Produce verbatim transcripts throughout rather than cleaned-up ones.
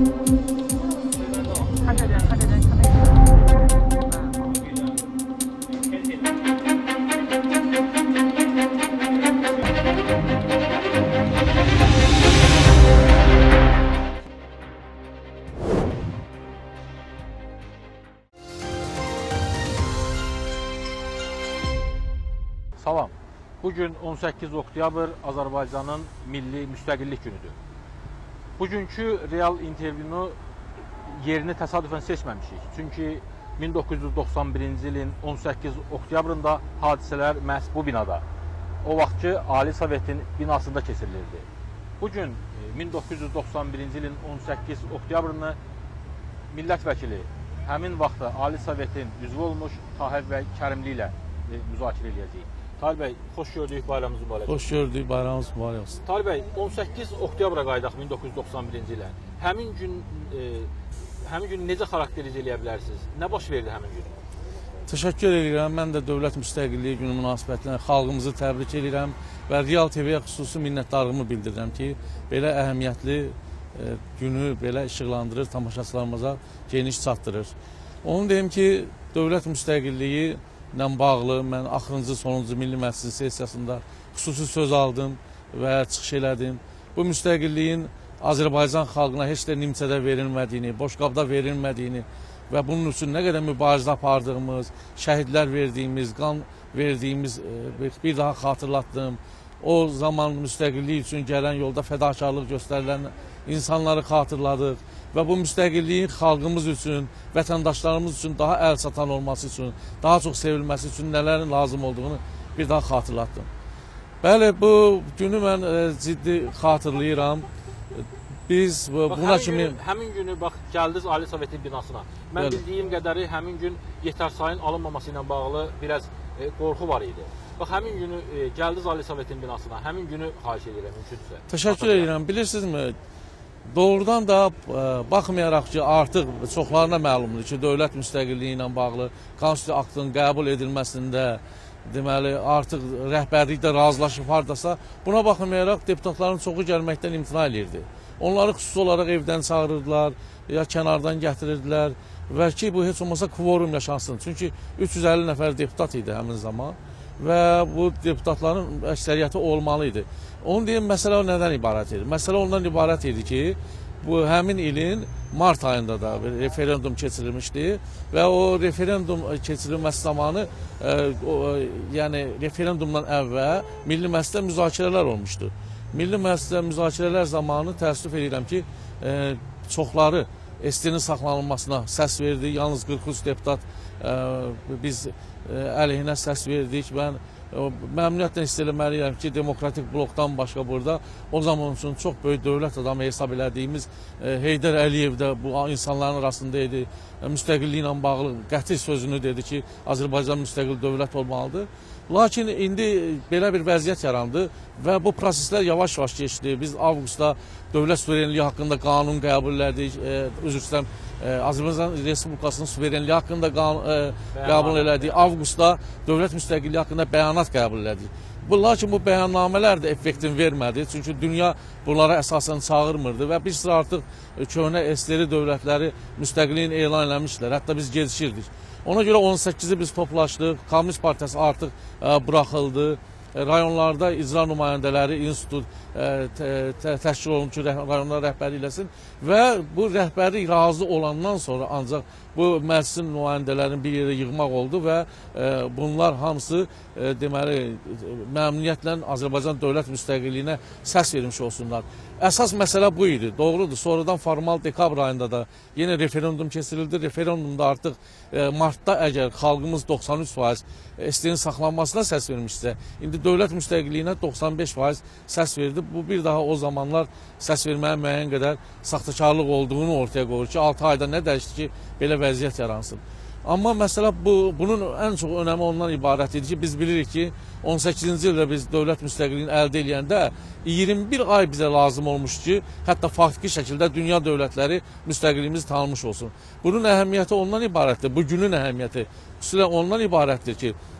Salam. Bugün on səkkiz oktyabr Azərbaycanın milli müstəqillik günüdür. Bugünkü real intervyunu yerini təsadüfən seçməmişik. Çünki min doqquz yüz doxsan birinci ilin on səkkiz oktyabrında hadisələr məhz bu binada, o vaxtki Ali Sovetin binasında keçirilirdi. Bugün min doqquz yüz doxsan birinci ilin on səkkiz oktyabrını millət vəkili, həmin vaxtda Ali Sovetin üzvü olmuş Tahir bəy Kərimli ilə müzakirə edəcəyik. Tahir bəy, xoş gördük, bayramımız mübarək olsun. Xoş gördük, bayramımız mübarək olsun. Tahir bəy, on səkkiz oktyabra qaydaq min doqquz yüz doxsan birinci ilə. Həmin gün, e, həmin gün necə xarakteriz eləyə bilərsiniz? Nə baş verdi həmin gün? Təşəkkür edirəm. Mən də Dövlət Müstəqilliyi günü münasibətilə xalqımızı təbrik edirəm və Real T V-yə xüsusi minnətdarlığımı bildirirəm ki, belə əhəmiyyətli e, günü belə işıqlandırır, tamaşaçılarımıza geniş çatdırır. Onu deyim ki, Dövlət Müstəqilliyi ilə bağlı mən axırıncı, sonuncu Milli Məclisin sessiyasında xüsusi söz aldım və çıxış elədim. Bu müstəqilliyin Azərbaycan xalqına heç də nimçədə verilmədiyini, boşqabda verilmədiyini və bunun üçün nə qədər mübarizə apardığımız, şəhidlər verdiyimiz, qan verdiyimiz bir daha xatırlatdım. O zaman müstəqillik üçün gələn yolda fədakarlıq göstərilən insanları xatırladıq və bu müstəqilliyin xalqımız üçün, vətəndaşlarımız üçün daha əl çatan olması üçün, daha çox sevilməsi üçün nələrin lazım olduğunu bir daha xatırlatdım. Bəli, bu günü mən e, ciddi xatırlayıram. Biz bax, buna həmin kimi... Gün, həmin günü bax, gəldiniz Ali Sovetin binasına. Mən Bəli. bildiyim qədəri həmin gün yetərsayın alınmaması ilə bağlı biraz e, qorxu var idi. Bax, həmin günü e, gəldiniz Ali Sovetin binasına, həmin günü xahiş edirəm, mümkünsə. Təşəkkür edirəm. Bilirsinizmi, doğrudan da e, baxmayaraq ki, artıq çoxlarına məlumdur ki, dövlət müstəqilliyi ilə bağlı konstitusiya aktının qəbul edilməsində deməli, artıq rəhbərlikdə razılaşıb hardasa, buna baxmayaraq deputatların çoxu gəlməkdən imtina edirdi. Onları xüsusi olaraq evdən çağırırdılar, ya kənardan gətirirdilər və ki, bu heç olmasa kvorum yaşansın. Çünki üç yüz əlli nəfər deputat idi həmin zaman və bu deputatların əksəriyyəti olmalı idi. Onu deyim, məsələ nədən ibarət idi? Məsələ ondan ibarət idi ki, bu həmin ilin mart ayında da bir referendum keçirilmişdi və o referendum keçirilməsi zamanı, e, o, yəni referendumdan əvvəl Milli Məclisdə müzakirələr olmuşdu. Milli Məclisdə müzakirələr zamanı təəssüf edirəm ki, e, çoxları S T-nin saxlanılmasına səs verdi. Yalnız qırx üç deputat e, biz e, əleyhinə səs verdik. Mən məmnuniyyətlə hiss eləməliyəm ki, demokratik blokdan başqa burada o zaman üçün çox böyük dövlət adamı hesab elədiyimiz e, Heydər Əliyev də bu insanların arasında idi. E, müstəqilliyi ilə bağlı qəti sözünü dedi ki, Azərbaycan müstəqil dövlət olmalıdır. Lakin indi belə bir vəziyyət yarandı və bu proseslər yavaş-yavaş keçdi. Biz avqustda dövlət suverenliyi haqqında qanun qəbul elədik, e, üzr istəyirəm, e, Azərbaycan Respublikasının suverenliyi haqqında qanun e, qəbul elədik. Avqustda dövlət müstəqilliyi haqqında bəyanat qəbul elədik. Bu, lakin bu bəyannamələr də effektin vermədi. Çünki dünya bunlara əsasən çağırmırdı və biz artıq köhnə S T R dövlətləri müstəqilliyin elan eləmişlər. Hətta biz gecikirdik. Ona görə on səkkizi biz toplaşdıq. Komünist Partiyası artıq ə, buraxıldı. E, rayonlarda icra nümayəndələri, institut ə, təşkil olunub ki, rayonlar rəhbərlik eləsin və bu rəhbərlik razı olandan sonra ancaq bu məclisin nümayəndələrini bir yerə yığmaq oldu və e, bunlar hamısı e, deməli məmnuniyyətlə Azərbaycan dövlət müstəqilliyinə səs vermiş olsunlar. Əsas məsələ bu idi, doğrudur. Sonradan formal dekabr ayında da yenə referendum keçirildi. Referendumda artıq e, martda əgər xalqımız doxsan üç faiz S T-nin saxlanmasına səs vermişsə, indi dövlət müstəqilliyinə doxsan beş faiz səs verdi. Bu bir daha o zamanlar səs verməyə müəyyən qədər saxtakarlıq olduğunu ortaya qoyur ki, altı ayda nə dəyişdi ki, belə vəziyyət yaransın. Amma məsələ bu, bunun ən çox önəmi ondan ibarət idi ki, biz bilirik ki, on səkkizinci ildə biz dövlət müstəqilliyini əldə edəndə iyirmi bir ay bizə lazım olmuş ki, hətta faktiki şəkildə dünya dövlətləri müstəqilliyimizi tanımış olsun. Bunun əhəmiyyəti ondan ibarətdir, bu günün əhəmiyyəti xüsusilə ondan ibarətdir ki,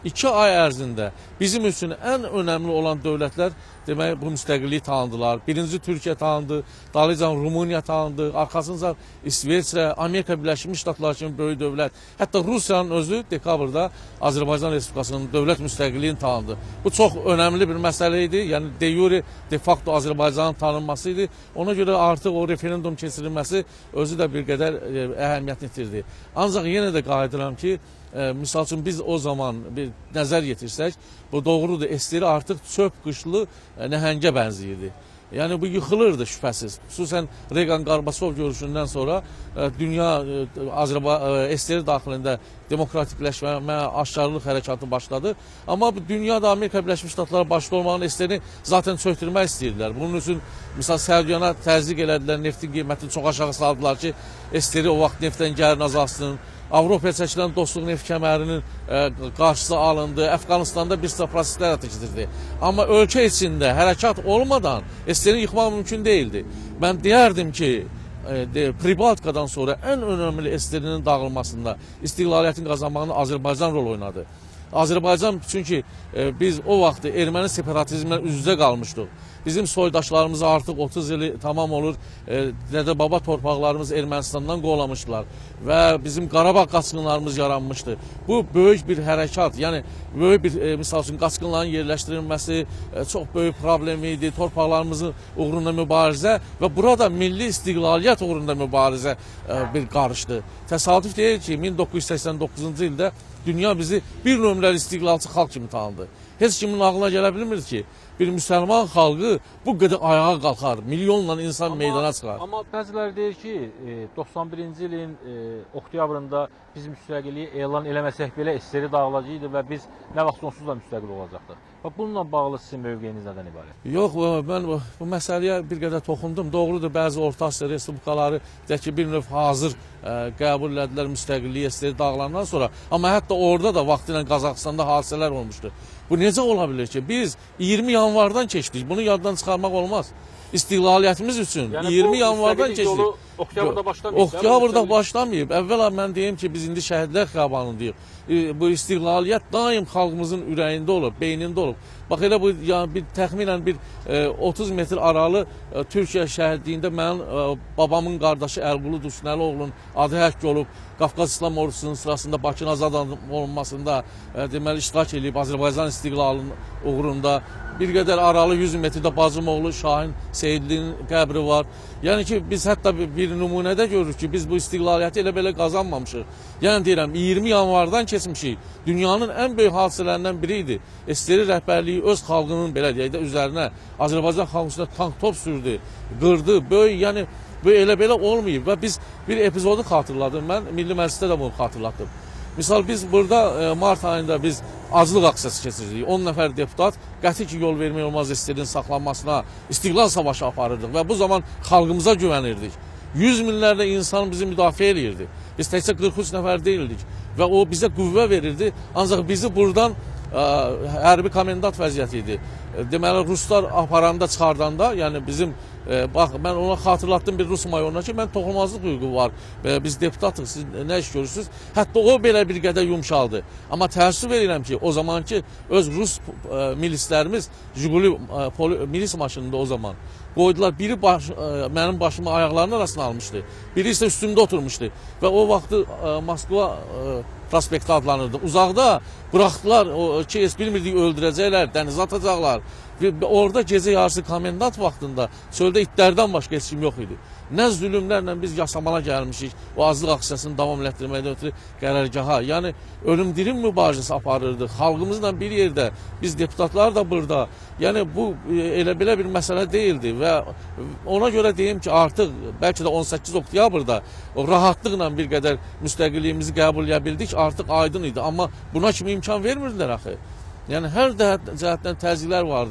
iki ay ərzində bizim üçün ən önəmli olan dövlətlər demək bu müstəqilliyi tanıdılar. Birinci Türkiyə tanıdı, Dalican Rumıniya tanıdı, arxasınca İsveçrə, Amerika Birləşmiş Ştatları kimi böyük dövlət, hətta Rusiyanın özü dekabrda Azərbaycan Respublikasının dövlət müstəqilliyini tanıdı. Bu çox önəmli bir məsələ idi. Yəni de yure, de facto Azərbaycanın tanınması idi. Ona görə artıq o referendum keçirilməsi özü də bir qədər e, əhəmiyyət itirdi. Ancaq yenə də qayıdıram ki, e, misal üçün biz o zaman bir nəzər yetirsək, bu doğrudur, S S R artıq çöp qışlı e, nəhəngə bənzəyirdi. Yəni bu yıxılırdı şübhəsiz. Xüsusən Reagan-Qarbaçov görüşündən sonra e, dünya e, Azərbaycan e, S S R daxilində demokratikləşmə, aşkarlıq hərəkatı başladı. Amma bu dünyada Amerika Birləşmiş Ştatları başda olmağın S S R-ni zaten çöktürmək istəyirdilər. Bunun üçün misal Səudiyyana təzyiq elədilər, neftin qiymətini çox aşağı saldılar ki, S S R o vaxt neftdən gəlirini azalsın. Avropaya çəkilən dostluq neft kəmərinin e, qarşısı alındı. Əfqanistanda bir sıra proseslər həyata keçirildi. Amma ölkə içində hərəkat olmadan S S R-ni yıxmaq mümkün değildi. Mən deyərdim ki, e, de, Pribaltikadan sonra ən önəmli S S R-nin dağılmasında, istiqlaliyyətin qazanmağında Azərbaycan rol oynadı. Azərbaycan çünki e, biz o vaxt erməni separatizmlə üz-üzə qalmışdıq. Bizim soydaşlarımız artıq otuz ili tamam olur. E, Dədə Baba torpaqlarımız Ermənistandan qovlamışdılar və bizim Qarabağ qaçqınlarımız yaranmışdı. Bu böyük bir hərəkat, yəni böyük bir e, misal üçün qaçqınların yerləşdirilməsi e, çox böyük problem idi. Torpaqlarımızın uğrunda mübarizə və burada milli istiqlaliyyət uğrunda mübarizə e, bir qarışdı. Təsadüf deyil ki, min doqquz yüz səksən doqquzuncu ildə dünya bizi bir nömrəli istiqlalçı xalq kimi tanıdı. Heç kimin ağlına gələ bilmir ki, bir müsəlman xalqı bu qədər ayağa qalxar, milyonla insan amma, meydana çıxar. Amma bəziləri deyir ki, doxsan birinci ilin e, oktyabrında biz müstəqilliyi elan eləməsək belə S S R dağılacaqdı və biz nə vaxt sonsuz da müstəqil olacaqdıq. Bununla bağlı sizin mövqeyiniz nədən ibarət? Yox, mən bu, bu məsələyə bir qədər toxundum. Doğrudur, bəzi Orta Asiya respublikaları ki, bir növ hazır ə, qəbul elədilər müstəqilliyi S S R dağılandan sonra. Amma hətta orada da vaxtilə Qazaxıstanda hadisələr olmuşdu. Bu necə ola bilir ki? Biz iyirmi yanvardan keçdik. Bunu yaddan çıxarmaq olmaz. İstiqlaliyyətimiz üçün yəni iyirmi yanvardan keçdik. Oktyabrda başlamayıb. Oktyabrda başlamayıb. Əvvəla mən deyim ki, biz indi şəhidlər xiyabanındayıq. Bu istiqlaliyyət daim xalqımızın ürəyində olub, beynində olub. Bax elə bu yəni bir təxminən bir e, otuz metr aralı e, Türkiyə şəhidliyində mənim e, babamın qardaşı Əlqulu Düşnəloğlu'nun adı həkk olub. Qafqaz İslam Ordusunun sırasında Bakının azad olunmasında e, deməli iştirak edib Azərbaycan istiqlalının uğrunda. Bir qədər aralı yüz metrdə bacımoğlu Şahin Seyidlinin qəbri var. Yəni ki, biz hətta bir nümunədə görürük ki, biz bu istiqlaliyyəti elə belə qazanmamışıq. Yəni deyirəm, iyirmi yanvardan keçmişik. Dünyanın ən böyük hadisələrindən biri idi. S S R rəhbərliyi öz xalqının belə deyək də üzərinə Azərbaycan xalqına tank top sürdü, qırdı, böyük, yəni bu elə belə olmayıb və biz bir epizodu xatırladım. Mən Milli Məclisdə də bunu xatırlatdım. Misal biz burada e, mart ayında biz aclıq aksiyası keçirdik. on nəfər deputat qəti ki, yol vermək olmaz S S R-in saxlanmasına, istiqlal savaşı aparırdıq və bu zaman xalqımıza güvənirdik. yüz minlərlə insan bizi müdafiə edirdi. Biz təkcə qırx üç nəfər deyildik və o bizə qüvvə verirdi. Ancaq bizi buradan ə, hərbi komendant vəziyyəti idi. Deməli, Ruslar aparanda, çıxardanda, yəni bizim E, bax, mən ona xatırlatdım bir Rus mayoruna ki, mən toxunulmazlıq hüququ var. E, biz deputatıq, siz nə iş görürsünüz? Hətta o belə bir qədər yumşaldı. Amma təəssüf edirəm ki, o zamanki öz Rus e, milislərimiz Jiguli e, milis maşınında o zaman qoydular. Biri baş, e, mənim başımı ayaqlarının arasına almışdı. Biri isə üstümdə oturmuşdu. Və o vaxtı e, Moskva e, prospekti adlanırdı. Uzaqda buraxdılar o ki, bilmirdik öldürəcəklər, dənizə atacaqlar. Orada gecə yarısı komendant vaxtında çöldə itlərdən başqa heç kim yox idi. Nə zülümlərlə biz yasamana gəlmişik, o azlıq aksiyasını davam elətdirməkdən ötürü qərargaha. Yəni, ölüm-dirim mübarizəsi aparırdı. Xalqımızla bir yerdə, biz deputatlar da burada. Yəni, bu elə belə bir məsələ deyildi və ona görə deyim ki, artıq bəlkə də on səkkiz oktyabrda rahatlıqla bir qədər müstəqilliyimizi qəbul edə bildik, artıq aydın idi. Amma buna kimi imkan vermirdilər axı. Yəni, hər cəhətdən təzyiqlər vardı.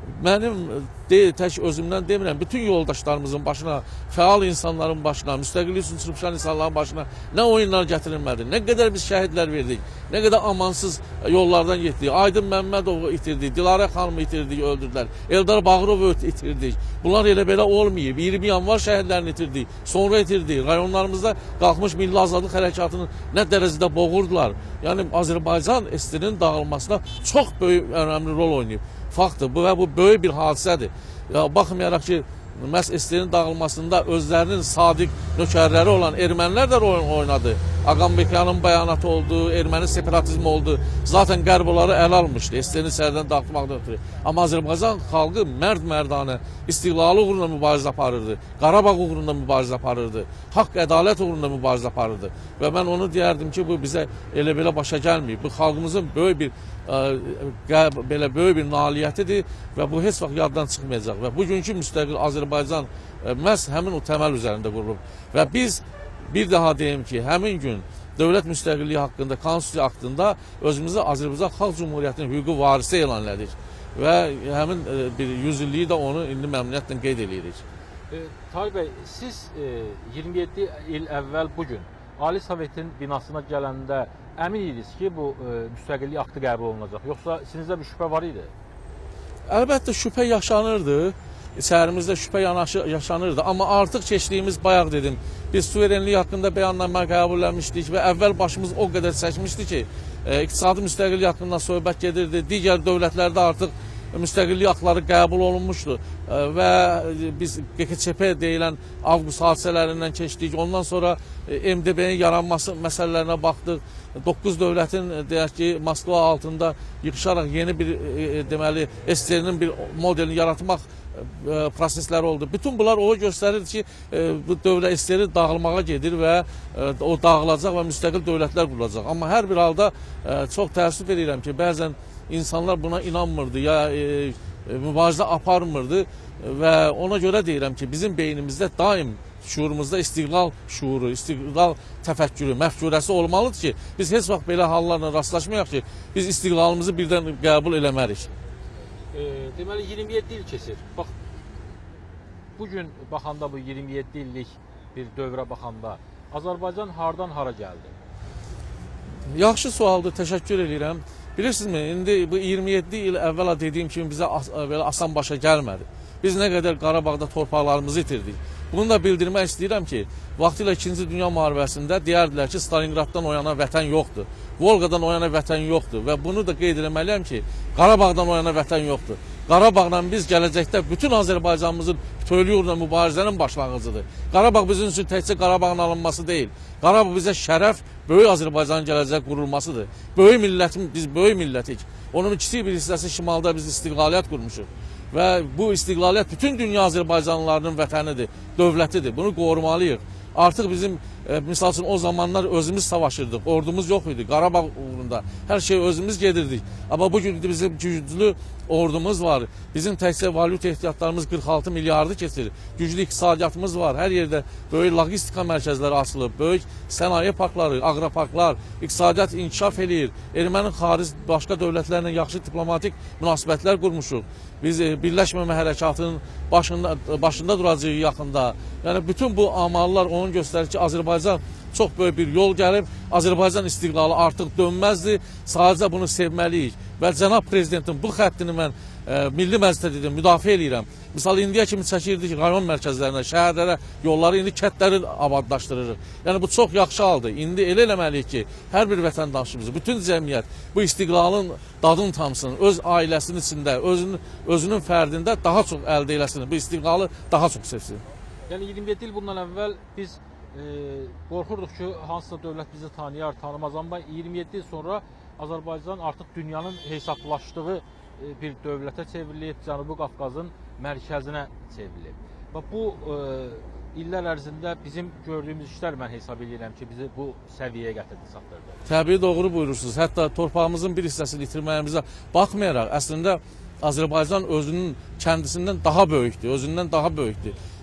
mənim deyil, tək özümdən demirəm, bütün yoldaşlarımızın başına, fəal insanların başına, müstəqillik üçün çırpışan insanların başına nə oyunlar gətirilmədi, nə qədər biz şəhidlər verdik, nə qədər amansız yollardan getdik. Aydın Məmmədovu itirdik, Dilarə xanımı itirdik, öldürdülər. Eldar Bağırovu itirdik. Bunlar elə belə olmayıb. iyirmi yanvar şəhidlərini itirdik, sonra itirdik. Rayonlarımızda qalxmış Milli Azadlıq Hərəkatını nə dərəcədə boğurdular. Yəni Azərbaycan S S R-nin dağılmasına çox böyük, önəmli rol oynayıb. Faktdır bu və bu böyük bir hadisədir. Ya, baxmayaraq ki, məhz S S R-in dağılmasında özlərinin sadiq nökərləri olan ermənilər də rol oynadı. Ağambekyanın bəyanatı oldu, erməni separatizmi oldu. Zaten qərb onları əl almışdı S S R-in sərdən dağıtmaqdan ötürü. Amma Azərbaycan xalqı mərd-mərdanə istiqlalı uğrunda mübarizə aparırdı. Qarabağ uğrunda mübarizə aparırdı. Haqq, ədalət uğrunda mübarizə aparırdı. Və mən onu deyərdim ki, bu bizə elə-belə başa gəlməyib. Bu xalqımızın böyük bir ə, belə böyük bir nailiyyətidir və bu heç vaxt yaddan çıxmayacaq. Və bugünkü müstəqil Azərbaycan ə, məhz həmin o təməl üzərində qurulub. Və biz bir daha deyim ki, həmin gün dövlət müstəqilliyi haqqında, konstitusiya haqqında özümüzü Azərbaycan Xalq Cumhuriyyətinin hüquqi varisi elan elədik. Və həmin ə, bir yüz illiyi də onu indi məmnuniyyətlə qeyd edirik. E, Tahir bəy, siz e, iyirmi yeddi il əvvəl bugün Ali Sovetin binasına gələndə əmin idiniz ki, bu e, müstəqillik aktı qəbul olunacaq, yoxsa sizdə bir şübhə var idi? Əlbəttə şübhə yaşanırdı, şəhərimizdə şübhə yanaşı, yaşanırdı, amma artıq keçdiyimiz, bayaq dedim, biz suverenlik haqqında bəyannamə qəbul etmişdik və əvvəl başımız o qədər çəkmişdi ki, e, iqtisadi müstəqillik haqqında söhbət gedirdi, digər dövlətlərdə artıq müstəqillik haqları qəbul olunmuşdu və biz G K Ç P deyilən avqust hadisələrindən keçdik. Ondan sonra M D B-nin yaranması məsələlərinə baxdıq. doqquz dövlətin deyək ki, Moskva altında yığışaraq yeni bir deməli S S R-nin bir modelini yaratmaq prosesləri oldu. Bütün bunlar o göstərir ki, bu dövlət S S R dağılmağa gedir və o dağılacaq və müstəqil dövlətlər qurulacaq. Amma hər bir halda çox təəssüf edirəm ki, bəzən insanlar buna inanmırdı ya e, mübarizə aparmırdı və ona görə deyirəm ki, bizim beynimizdə daim şuurumuzda istiqlal şuuru, istiqlal təfəkkürü, məfkurəsi olmalıdır ki, biz heç vaxt belə hallarla rastlaşmayaq ki, biz istiqlalımızı birdən qəbul eləmərik. E, deməli iyirmi yeddi il keçir. Bax, bugün baxanda bu iyirmi yeddi illik bir dövrə baxanda Azərbaycan hardan hara gəldi? Yaxşı sualdır, təşəkkür edirəm. Bilirsinizmi, indi bu iyirmi yeddi il əvvəla dediyim kimi bizə as belə asan başa gəlmədi. Biz nə qədər Qarabağda torpaqlarımızı itirdik. Bunu da bildirmək istəyirəm ki, vaxtilə İkinci Dünya müharibəsində deyərdilər ki, Stalingraddan oyana vətən yoxdur, Volqadan oyana vətən yoxdur və bunu da qeyd eləməliyəm ki, Qarabağdan oyana vətən yoxdur. Qarabağla biz gələcəkdə bütün Azərbaycanımızın bütövlüyü uğruna mübarizənin başlanğıcıdır. Qarabağ bizim üçün təkcə Qarabağın alınması deyil. Qarabağ bizə şərəf, böyük Azərbaycanın gələcək qurulmasıdır. Böyük millətin, biz böyük millətik. Onun kiçik bir hissəsi şimalda biz istiqlaliyyət qurmuşuq. Və bu istiqlaliyyət bütün dünya Azərbaycanlılarının vətənidir, dövlətidir. Bunu qorumalıyıq. Artıq bizim, e, misal üçün o zamanlar özümüz savaşırdıq, ordumuz yox idi, Qarabağ uğrunda. Hər şey özümüz gedirdik. Amma bugün bizim güclü ordumuz var. Bizim təkcə valyuta ehtiyatlarımız qırx altı milyardı keçir. Güclü iqtisadiyyatımız var. Hər yerdə böyük logistika mərkəzləri açılıb, böyük sənaye parkları, aqroparklar, iqtisadiyyat inkişaf eləyir. Ermənin xaric başqa dövlətlərlə yaxşı diplomatik münasibətlər qurmuşuq. Biz e, Birləşməmə Hərəkatının başında, başında duracağıq yaxında. Yəni bütün bu amallar onun göstərir ki, Azərbaycan çox böyük bir yol gəlib. Azərbaycan istiqlalı artıq dönməzdir. Sadəcə bunu sevməliyik. Və cənab prezidentin bu xəttini mən e, Milli Məclisdə dedim, müdafiə edirəm. Misal indiyə kimi çəkirdik rayon mərkəzlərinə, şəhərlərə, yolları, indi kətləri abadlaşdırırıq. Yəni bu çox yaxşı haldır. İndi elə eləməliyik ki, hər bir vətəndaşımız, bütün cəmiyyət bu istiqlalın dadını tamsın, öz ailəsinin içində, özünün, özünün fərdində daha çox əldə eləsin, bu istiqlalı daha çox sevsin. Yəni iyirmi yeddi il bundan əvvəl biz e, qorxurduq ki, hansısa dövlət bizi tanıyar, tanımaz, amma iyirmi yeddi il sonra Azərbaycan artıq dünyanın hesablaşdığı bir dövlətə çevrilib, Cənubi Qafqazın mərkəzinə çevrilib. Və bu e, illər ərzində bizim gördüyümüz işlər mən hesab edirəm ki, bizi bu səviyyəyə gətirdi, çatdırdı. Təbii doğru buyurursunuz. Hətta torpağımızın bir hissəsini itirməyimizə baxmayaraq, əslində Azərbaycan özünün kəndisindən daha böyükdür, özündən daha böyükdür.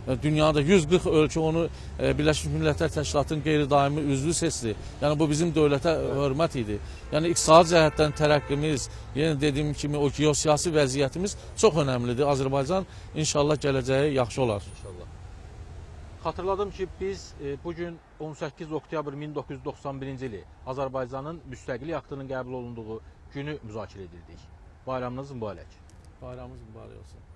Dünyada yüz qırx ölkə onu Birləşmiş Millətlər Təşkilatının qeyri-daimi üzvü seçdi. Yəni bu bizim dövlətə hörmət idi. Yəni iqtisadi cəhətdən tərəqqimiz, yenə dediyim kimi o geosiyasi vəziyyətimiz çox önəmlidir. Azərbaycan inşallah gələcəyi yaxşı olar. İnşallah. Xatırladım ki, biz e, bugün on səkkiz oktyabr min doqquz yüz doxsan birinci ili Azərbaycanın müstəqillik aktının qəbul olunduğu günü müzakirə edirdik. Bayramınız mübarək. Bayramımız mübarək olsun.